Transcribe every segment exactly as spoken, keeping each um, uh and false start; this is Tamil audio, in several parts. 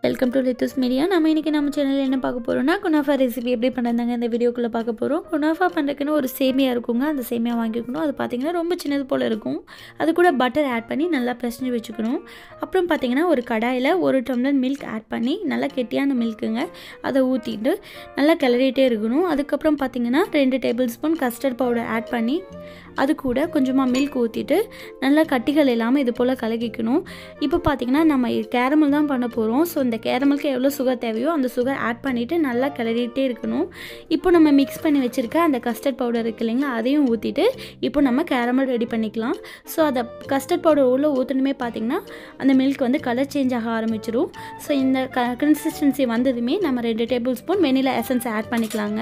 Welcome to லித்துஸ் media. நம்ம இன்றைக்கி நம்ம சேனலில் என்ன பார்க்க போகிறோம்னா குனாஃபா ரெசிபி எப்படி பண்ணுறாங்க இந்த வீடியோக்குள்ளே பார்க்க போகிறோம். குனாஃபா பண்ணுறதுக்குன்னு ஒரு சேமியா இருக்குங்க, அந்த சேமியா வாங்கிக்கணும். அது பார்த்திங்கன்னா ரொம்ப சின்னது போல் இருக்கும். அது கூட பட்டர் ஆட் பண்ணி நல்லா பிரச்சனை வச்சுக்கணும். அப்புறம் பார்த்திங்கன்னா ஒரு கடாயில் ஒரு டம்ளர் மில்க் ஆட் பண்ணி நல்லா கெட்டியான மில்க்குங்க, அதை ஊற்றிட்டு நல்லா கிளறிட்டே இருக்கணும். அதுக்கப்புறம் பார்த்திங்கன்னா ரெண்டு table spoon custard powder add பண்ணி அது கூட கொஞ்சமாக மில்க் ஊற்றிட்டு நல்லா கட்டிகள் இல்லாமல் இது போல் கலக்கிக்கணும். இப்போ பார்த்திங்கன்னா நம்ம கேரமல் தான் பண்ண போகிறோம். ஸோ இந்த கேரமலுக்கு எவ்வளோ சுகர் தேவையோ அந்த சுகர் ஆட் பண்ணிவிட்டு நல்லா கிளறிட்டே இருக்கணும். இப்போ நம்ம மிக்ஸ் பண்ணி வச்சுருக்க அந்த கஸ்டர்ட் பவுடர் இருக்குது இல்லைங்களா, அதையும் ஊற்றிட்டு இப்போ நம்ம கேரமல் ரெடி பண்ணிக்கலாம். ஸோ அதை கஸ்டர்ட் பவுடர் உள்ளே ஊற்றணுமே பார்த்திங்கன்னா அந்த மில்க் வந்து கலர் சேஞ்ச் ஆக ஆரம்பிச்சிடும். ஸோ இந்த க கன்சிஸ்டன்சி வந்ததுமே நம்ம ரெண்டு table spoon vanilla essence add பண்ணிக்கலாங்க.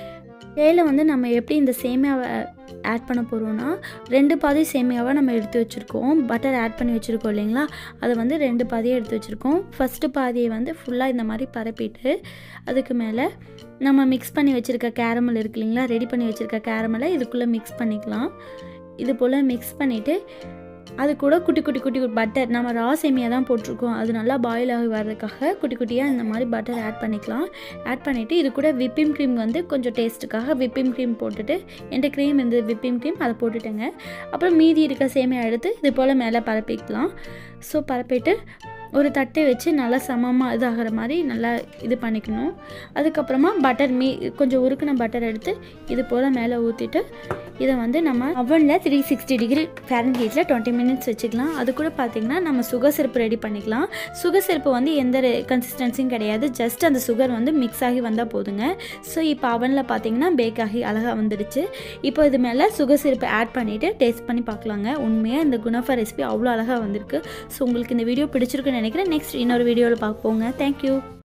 இதில் வந்து நம்ம எப்படி இந்த சேமியாவை ஆட் பண்ண போகிறோன்னா, ரெண்டு பாதி சேமியாவை நம்ம எடுத்து வச்சுருக்கோம். பட்டர் ஆட் பண்ணி வச்சுருக்கோம் இல்லைங்களா, அதை வந்து ரெண்டு பாதியை எடுத்து வச்சுருக்கோம். ஃபஸ்ட்டு பாதியை வந்து ஃபுல்லாக இந்த மாதிரி பரப்பிட்டு அதுக்கு மேலே நம்ம மிக்ஸ் பண்ணி வச்சுருக்க கேரமல் இருக்கு இல்லைங்களா, ரெடி பண்ணி வச்சுருக்க கேரமலை இதுக்குள்ளே மிக்ஸ் பண்ணிக்கலாம். இது போல் மிக்ஸ் பண்ணிவிட்டு அது கூட குட்டி குட்டி குட்டி பட்டர், நம்ம ரா சேமியா தான் போட்டிருக்கோம், அது நல்லா பாயில் ஆகி வர்றதுக்காக குட்டி குட்டியாக இந்த மாதிரி பட்டர் ஆட் பண்ணிக்கலாம். ஆட் பண்ணிவிட்டு இது கூட விப்பிங் க்ரீம் வந்து கொஞ்சம் டேஸ்ட்டுக்காக விப்பிங் க்ரீம் போட்டுட்டு, என்கிட்ட க்ரீம் இந்த விப்பிங் க்ரீம் அதை போட்டுட்டேங்க. அப்புறம் மீதி இருக்க சேமியா எடுத்து இது போல் மேலே பரப்பிக்கலாம். ஸோ பரப்பிட்டு ஒரு தட்டை வச்சு நல்லா சமமாக இதாகிற மாதிரி நல்லா இது பண்ணிக்கணும். அதுக்கப்புறமா பட்டர் மீ கொஞ்சம் உருக்கின பட்டர் எடுத்து இது போல் மேலே ஊற்றிட்டு இதை வந்து நம்ம அவனில் த்ரீ சிக்ஸ்டி டிகிரி ஃபேரன்ஹீட்டில் டுவெண்ட்டி மினிட்ஸ் வச்சுக்கலாம். அது கூட பார்த்திங்கன்னா நம்ம சுகர் சிரப்பு ரெடி பண்ணிக்கலாம். சுகர் சிரப்பு வந்து எந்த கன்சிஸ்டன்சியும் கிடையாது, ஜஸ்ட் அந்த சுகர் வந்து மிக்ஸ் ஆகி வந்தால் போதுங்க. ஸோ இப்போ அவனில் பார்த்திங்கன்னா பேக் ஆகி அழகாக வந்துடுச்சு. இப்போ இது மேலே சுகர் சிரப்பு ஆட் பண்ணிவிட்டு டேஸ்ட் பண்ணி பார்க்கலாங்க. உண்மையாக இந்த குனாஃபா ரெசிபி அவ்வளோ அழகாக வந்திருக்கு. ஸோ உங்களுக்கு இந்த வீடியோ பிடிச்சிருக்குன்னு நினைக்கிறேன். நெக்ஸ்ட் இன்னொரு வீடியோவில் பார்ப்போங்க. தேங்க்யூ.